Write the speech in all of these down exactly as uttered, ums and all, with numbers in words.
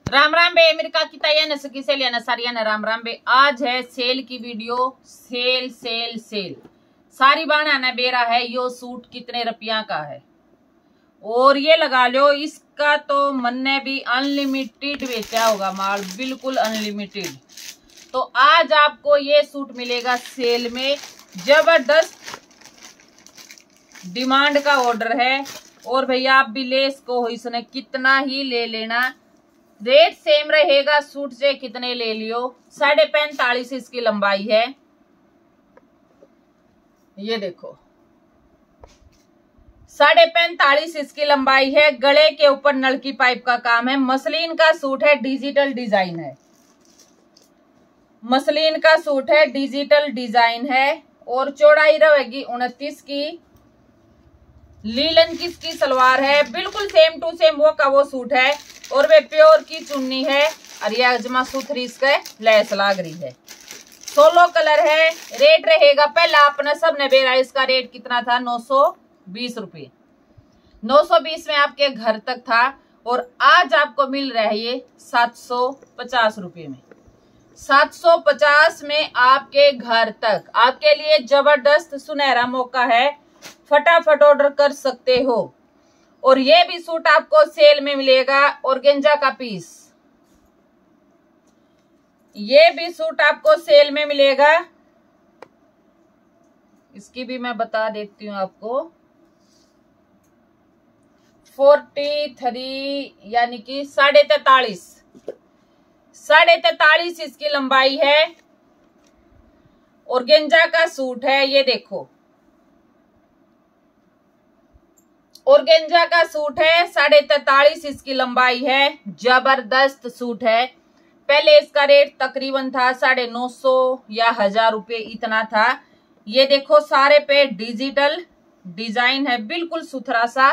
राम राम बे मेरी काकी ताया न सकी से लिया न सारिया न राम राम बे। आज है सेल की वीडियो। सेल सेल सेल सारी बाना न बेरा है। यो सूट कितने रुपया का है और ये लगा लो इसका तो मन ने भी अनलिमिटेड बेचा होगा माल, बिल्कुल अनलिमिटेड। तो आज आपको ये सूट मिलेगा सेल में। जबरदस्त डिमांड का ऑर्डर है और भैया आप भी ले इसको हो, इसने कितना ही ले लेना, रेट सेम रहेगा। सूट से कितने ले लियो। साढ़े पैंतालीस इसकी लंबाई है। ये देखो साढ़े पैंतालीस इसकी लंबाई है। गले के ऊपर नलकी पाइप का काम है। मसलिन का सूट है, डिजिटल डिजाइन है। मसलिन का सूट है, डिजिटल डिजाइन है और चौड़ाई रहेगी उनतीस की। लीलन किसकी सलवार है, बिल्कुल सेम टू सेम वो का वो सूट है और वे प्योर की चुन्नी है। और ये अजमा सुथरी इसके लैस लाग रही है। सोलो कलर है। रेट रहेगा पहला अपना सब ने बेरा इसका रेट कितना था, नौ सौ बीस रुपये। नौ सौ बीस में आपके घर तक था और आज आपको मिल रहा है ये सात सौ पचास रुपये में। सात सौ पचास में आपके घर तक। आपके लिए जबरदस्त सुनहरा मौका है, फटाफट ऑर्डर कर सकते हो। और ये भी सूट आपको सेल में मिलेगा ऑर्गेंजा का पीस। ये भी सूट आपको सेल में मिलेगा। इसकी भी मैं बता देती हूँ आपको। फोर्टी थ्री यानी कि साढ़े तैतालीस साढ़े तैतालीस इसकी लंबाई है। ऑर्गेंजा का सूट है। ये देखो ऑर्गेंजा का सूट है, साढ़े तैतालीस इसकी लंबाई है। जबरदस्त सूट है। पहले इसका रेट तकरीबन था साढ़े नौ सौ या हजार रुपये इतना था। ये देखो सारे पे डिजिटल डिजाइन है, बिल्कुल सुथरा सा।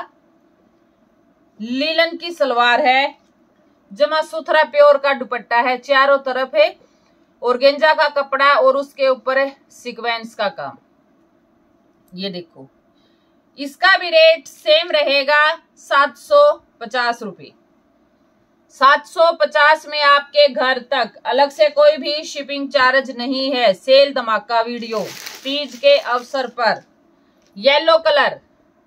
लीलन की सलवार है, जमा सुथरा प्योर का दुपट्टा है, चारों तरफ है ऑर्गेंजा का कपड़ा और उसके ऊपर है सीक्वेंस का काम। ये देखो इसका भी रेट सेम रहेगा सात सौ पचास रुपये। सात सौ पचास में आपके घर तक। अलग से कोई भी शिपिंग चार्ज नहीं है। सेल धमाका वीडियो तीज के अवसर पर। Yellow colour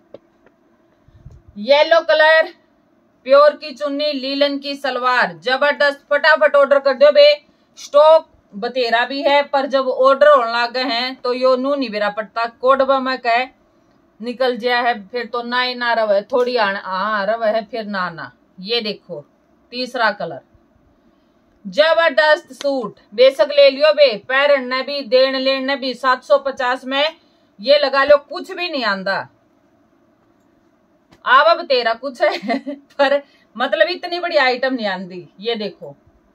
yellow colour pure की चुन्नी, लीलन की सलवार, जबरदस्त। फटाफट ऑर्डर कर दो बे। स्टॉक बतेरा भी है पर जब ऑर्डर होने लगे हैं तो यो नू नहीं बेरा पड़ता। कोडबा में कह निकल गया है फिर तो ना ही ना रवे, थोड़ी आ रवे है फिर ना ना। ये देखो तीसरा कलर, जबरदस्त सूट। बेशक ले लियो बे, पैरन ने भी देन लेन ने भी। सात सौ पचास में ये लगा लो, कुछ भी नहीं आंदा। अब अब तेरा कुछ है पर मतलब इतनी बड़ी आइटम नहीं आंदी। ये देखो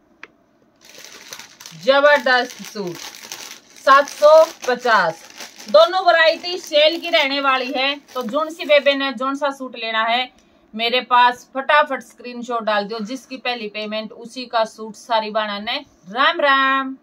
जबरदस्त सूट सात सौ पचास। दोनों वैरायटी सेल की रहने वाली है। तो जोन सी बेबे ने जोन सा सूट लेना है मेरे पास फटाफट स्क्रीनशॉट डाल दो। जिसकी पहली पेमेंट उसी का सूट सारी बाना ने। राम राम।